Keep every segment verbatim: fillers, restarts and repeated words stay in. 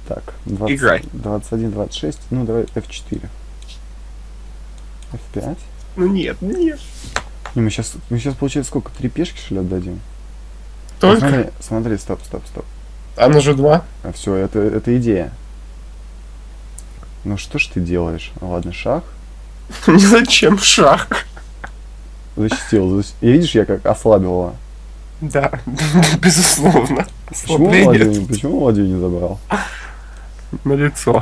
Так, двадцать, Играй. двадцать один, двадцать шесть, ну давай эф четыре. эф пять. Ну нет, нет. Не, мы сейчас, мы сейчас получается сколько? Три пешки, что ли, отдадим? Только? Смотри, смотри, стоп, стоп, стоп. А на же два. А все, это, это идея. Ну что ж ты делаешь? Ладно, шах. Зачем шах? Защитил. защ- И видишь, я как ослабил его. Да, безусловно. Почему Ослабление ладью, почему ладью не забрал? на лицо.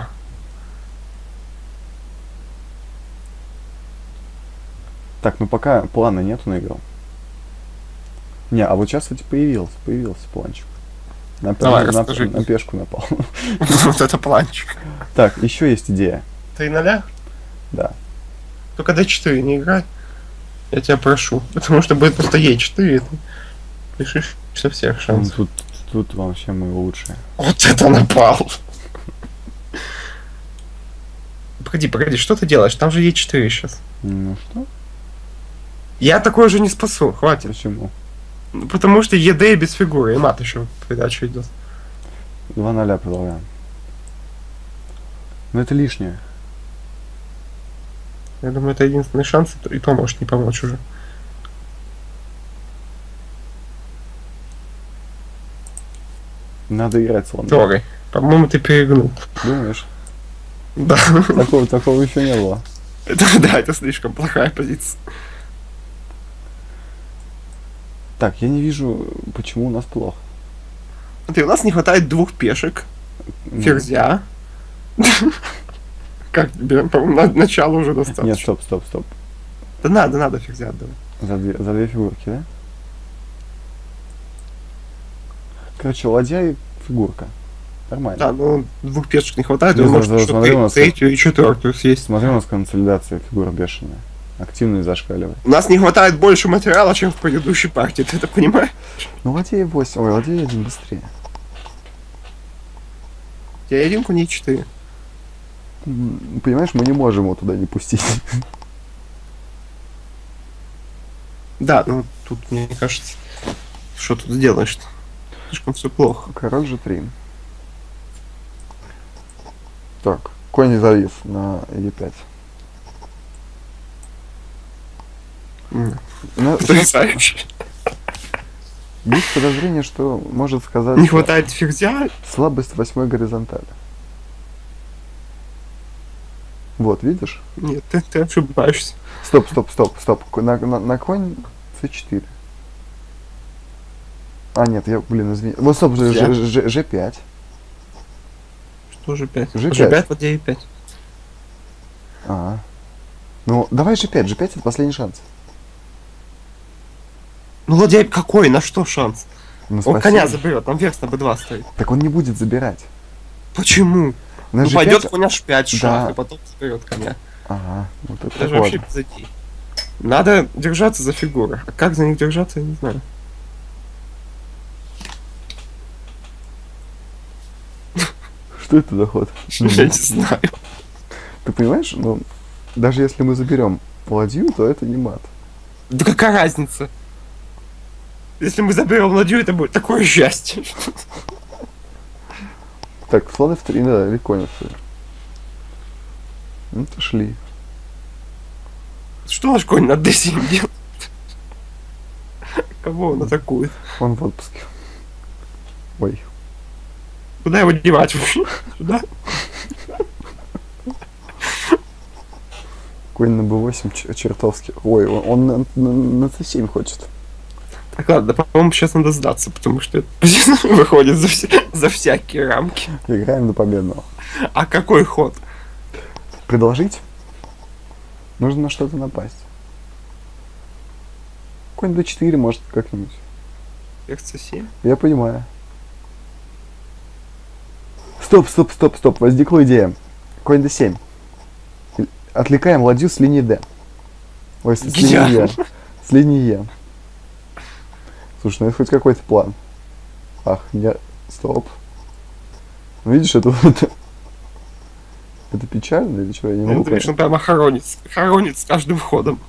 Так, ну пока плана нету на игру. Не, а вот сейчас, кстати, появился, появился планчик. На, пе- Давай, на- на- расскажи. на пешку напал. Вот это планчик. Так, еще есть идея. Три ноля? Да. Только дэ четыре не играй. Я тебя прошу. Потому что будет просто е четыре. Ты лишишься всех Ну, шансов. тут, тут вообще мы лучшие. Вот это напал. Погоди, погоди, что ты делаешь? Там же е четыре сейчас. Ну что? Я такое же не спасу, хватит. Почему? Ну, потому что ед и без фигуры, и мат еще в придачу идет. Два ноля продолжаем. Но это лишнее. Я думаю, это единственный шанс, и то, и то может не помочь уже. Надо играть слон. Дорогой. По-моему, ты перегнул. Думаешь? Да. Такого, такого еще не было. Это, да, это слишком плохая позиция. Так, я не вижу, почему у нас плохо. Смотри, у нас не хватает двух пешек, Ну, ферзя. Как тебе? По-моему, на начало уже достаточно. Нет, стоп, стоп, стоп. Да надо, надо ферзя отдавать. За две, за две фигурки, да? Короче, ладья и фигурка. Нормально. Да, но двух пешек не хватает, Ну, он может смотри, еще смотри, у нас третью и четвертую съесть. Смотри, у нас консолидация фигур бешеная. Активно и зашкаливает. У нас не хватает больше материала, чем в предыдущей партии, ты это понимаешь? Ну, ладья восемь, ой, ладья один быстрее. Я единку не четыре. М, Понимаешь, мы не можем его туда не пустить. Да, ну тут, мне кажется, что тут сделаешь-то? Слишком все плохо. Король же три. Так, конь завис на е пять. М. Ну, Потрясающе. есть подозрение, что может сказать Не хватает ферзя. слабость восьмой горизонтали. Вот, видишь? Нет, ты, ты ошибаешься. Стоп, стоп, стоп, стоп. Ко- На, на, на конь цэ четыре. А, нет, я, блин, извини. Вот, стоп, ж- Взять. ж- ж- жэ пять. Что же пять? Ж Ж пять. пять, вот е пять. А. Ну, давай жэ пять. жэ пять это последний шанс. Ну ладья какой? На что шанс? Ну, Он спасибо. коня заберет, там верх на бэ два стоит. Так он не будет забирать. Почему? На Ну жэ пять... пойдет конь аш пять шах, Да. и потом заберет коня. Ага, вот это Даже вот. вообще без идей. Надо держаться за фигуры. А как за них держаться, я не знаю. Что это за ход? Я не знаю. Ты понимаешь, ну, даже если мы заберем ладью, то это не мат. Да какая разница? Если мы заберем ладью, это будет такое счастье. Так, слон эф три, да, или конь эф три. Ну, то шли. Что наш конь на дэ семь делает? Кого он атакует? Он в отпуске. Ой. Куда его девать вообще? Сюда? Конь на бэ восемь ч- чертовски. Ой, он, он на, на, на цэ семь хочет. Так, ладно, по-моему, сейчас надо сдаться, потому что это позиция выходит за, все, за всякие рамки. Играем до победного. А какой ход? Продолжить? Нужно на что-то напасть. Конь дэ четыре может как-нибудь. Ферзь цэ семь? Я понимаю. Стоп, стоп, стоп, стоп. Возникла идея. Конь дэ семь. Отвлекаем ладью с линии Д. Ой, с, с линии Гениально. Е. С линии Е. Слушай, ну это хоть какой-то план. Ах, я... Стоп. Ну видишь, это вот... Это печально или что? Я не Ну, могу ты видишь, понять. он прямо хоронит, хоронит с каждым ходом.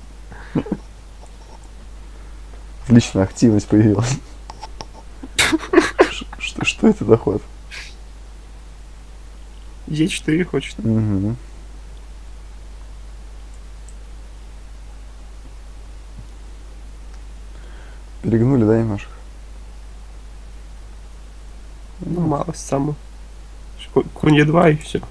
Отличная активность появилась. Ш- Что, что это за ход? Е четыре хочет. Угу. Перегнули, да, немножко? Ну, малость самую. Конь е два и все.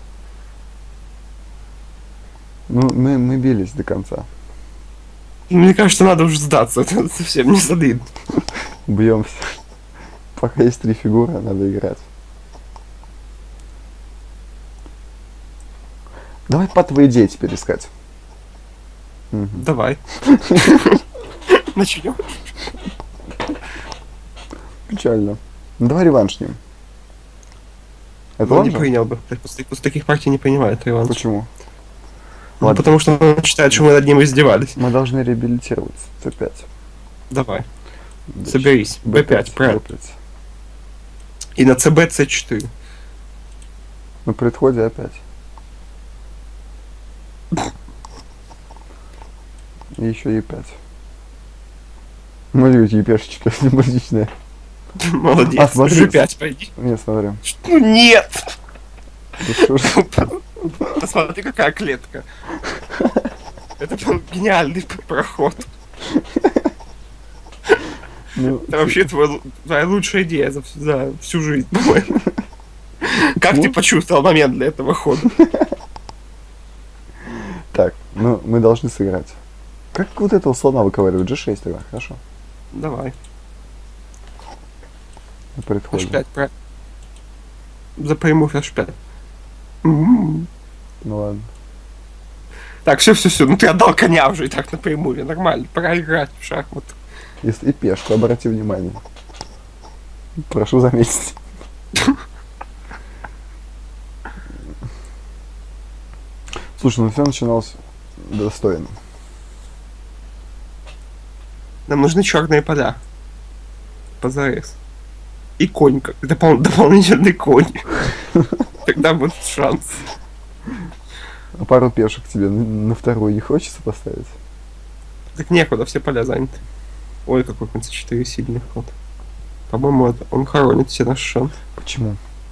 Ну, мы, мы бились до конца. Мне кажется, надо уже сдаться. Это совсем не сады. Бьемся. Пока есть три фигуры, надо играть. Давай по твоей идее теперь искать. Угу. Давай. Начнем. Печально. Ну, давай реванш с ним. Это Он он не же? принял бы. После, после таких партий не принимает реванш. Почему? Ну, Ладно. потому что он считает, что мы над ним издевались. Мы должны реабилитироваться. Ц пять. Давай. Соберись. бэ пять, правильно. бэ пять. И на цб це четыре. На предходе опять. И еще е пять. Смотри, е пешечка симпатичная. Молодец. А, смотри. жэ пять пойди. Не, смотри. Ну нет! Да что ж. Посмотри, какая клетка. Это был гениальный проход. Ну, Это вообще твой- твоя лучшая идея за, всю- за всю жизнь, по-моему. Как ты почувствовал момент для этого хода? так, ну мы должны сыграть. Как вот этого слона выковыривать? джи шесть тогда, хорошо. Давай. На предходе. эйч пять, правильно. За прямую эйч пять. М. Ну ладно. Так, все, все, все. Ну ты отдал коня уже и так на прямую. Нормально. Пора играть в шахматы. Если и пешку, обрати внимание. Прошу заметить. Слушай, ну все начиналось достойно. Нам нужны черные поля. Позарез. И конь, как допол- дополнительный конь. Тогда будет шанс. А пару пешек тебе на, на вторую не хочется поставить? Так некуда, все поля заняты. Ой, какой конь цэ четыре сильный ход. По-моему, это он хоронит все наши шансы. Почему?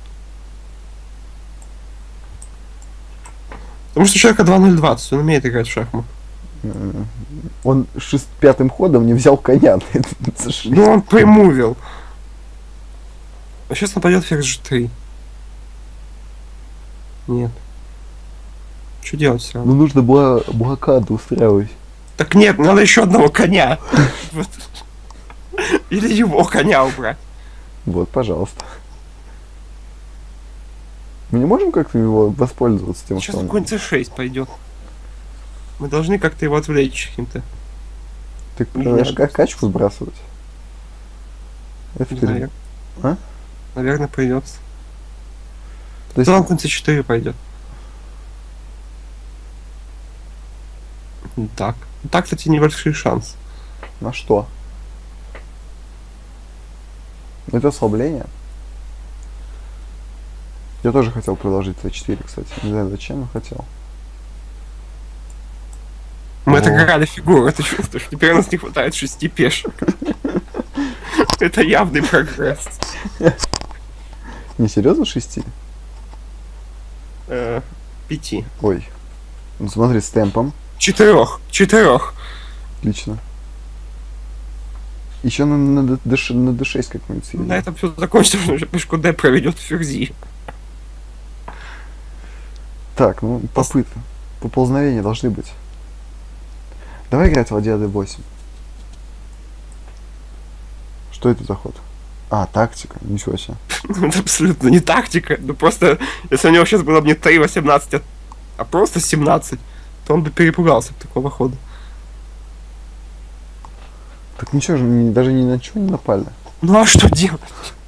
Потому что человека два ноль двадцать, он умеет играть в шахмат. М, Он шест... пятым ходом не взял коня. на цэ шесть. Ну он прямувил. А сейчас нападет ферзь жэ три. Нет. Что делать все равно? Ну нужно было блокаду устраивать. Так нет, надо еще одного коня. Вот. Или его коня убрать. Вот, пожалуйста. Мы не можем как-то его воспользоваться тем, Сейчас что он... конь цэ шесть пойдет. Мы должны как-то его отвлечь каким-то. Ты Не предлагаешь надо. как качку сбрасывать? Это Не перед- знаю. А? Наверное, придется. То есть, Потом конь цэ четыре пойдет. Так. Так, кстати, небольшой шанс. на что? Это ослабление? Я тоже хотел продолжить цэ четыре, кстати. Не знаю, зачем, но хотел. Мы О. отыграли фигуру, ты чувствуешь? Теперь у нас не хватает шести пешек. Это явный прогресс. Не, серьезно, шести? Э, Пяти. Ой. Ну смотри, с темпом. Четырех. Четырех. Отлично. Еще на, на, д- дэ ш- на дэ шесть как-нибудь съедем. На этом все закончится, потому что пешку Д проведет ферзи. Так, ну попытка. Поползновения должны быть. Давай играть ладья дэ восемь. Что это за ход? А, тактика. Ничего себе. Это абсолютно не тактика. Ну просто, если у него сейчас было бы не три восемнадцать, а- а просто семнадцать, то он бы перепугался от такого хода. Так ничего же, ни- даже ни на чего не напали. Ну а что делать?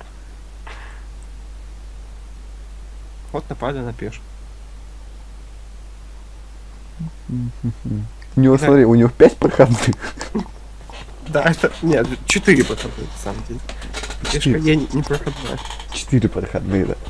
Вот напали на пешку. У него, Да. смотри, у него пять проходных. Да, это... Нет, четыре проходные, на самом деле. Пешка Четыре. Е не, не проходная. Четыре проходные, да.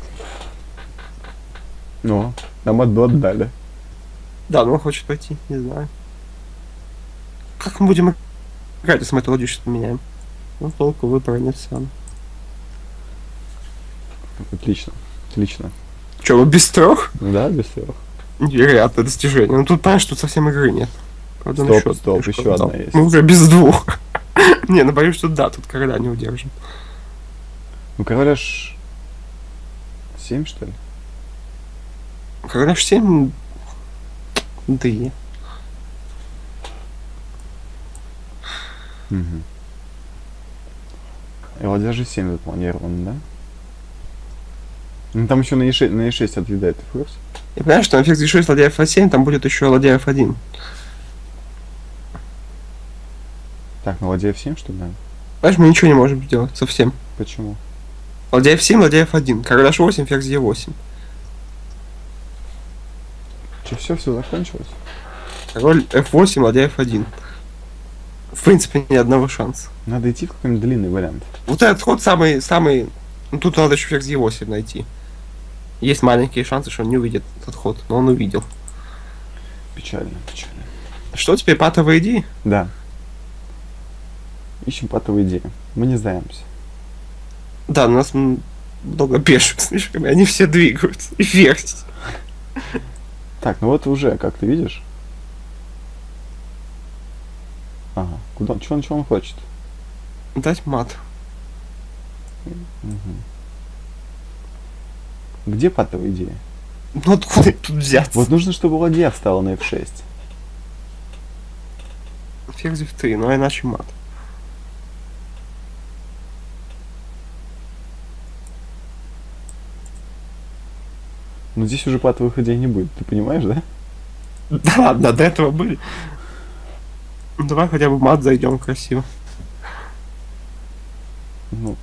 Ну, нам одну отдали. Да, но он хочет пойти, не знаю. Как мы будем играть, если мы эту ладью сейчас поменяем? Ну, толку выбора нет все равно. Отлично, отлично. Че, вы без трех? Да, без трех. Невероятное достижение. Ну тут, понимаешь, тут совсем игры нет. Правда, Стоп, насчет стоп, ты еще сказал. одна есть. Мы уже без двух. Не, ну боюсь, что да, тут короля не удержим. Ну, короля ж... семь, что ли? Короля ж семь... Да и... Угу. И ладья же семь запланирован, да? Ну, там еще на е шесть, на е шесть отъедает, ты в курсе? Я понимаю, что на ферзь шесть, ладья эф семь, там будет еще ладья эф один. Так, на ладья эф семь, что ли, да? Понимаешь, мы ничего не можем сделать, совсем. Почему? Ладья эф семь, ладья эф один. Король эйч восемь, ферзь е восемь. Че, все, все закончилось? Король эф восемь, ладья эф один. В принципе, ни одного шанса. Надо идти в какой-нибудь длинный вариант. Вот этот ход самый, самый... Ну, тут надо еще ферзь е восемь найти. Есть маленькие шансы, что он не увидит этот ход, но он увидел. Печально, печально. Что теперь, патовая идея? Да. Ищем патовые идеи. Мы не сдаемся. Да, у нас м, много пешек слишком, и они все двигаются. И ферзь. Так, ну вот уже, как ты видишь. Ага. Куда? Чего он, чего он хочет? Дать мат. Угу. Где патовая идея? Ну откуда тут взяться? Вот нужно, чтобы ладья встала на эф шесть. Ферзь эф три, ну а иначе мат. Но здесь уже патовых идей не будет, ты понимаешь, да? Да ладно, до этого были. Ну, давай хотя бы мат зайдем красиво. Ну.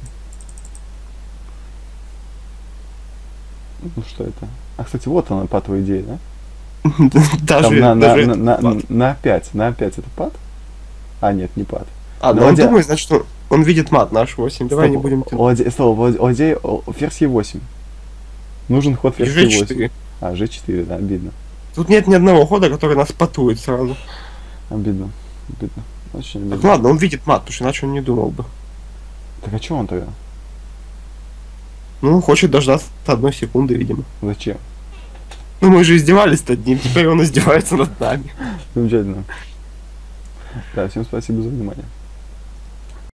Ну что это? А, кстати, вот она, патовая идея, да? Даже, Там на, на, даже на, это на, пат. на пять. На пять это пат? А, нет, не пат. А, ну Ну, он ладья- думает, значит, он, он видит мат наш восемь. Давай не будем тянуть. Ладья, стоп, ладья, ладья, о, ферзь е восемь. Нужен ход И ферзь же е восемь. четыре. А, же четыре, да, обидно. Тут нет ни одного хода, который нас патует сразу. Обидно. Обидно. Очень Так обидно. ладно, он видит мат, потому что иначе он не думал бы. Так а что он тогда? Ну, он хочет дождаться одной секунды, видимо. Зачем? Ну, мы же издевались над ним, теперь он издевается над нами. Замечательно. Да, всем спасибо за внимание.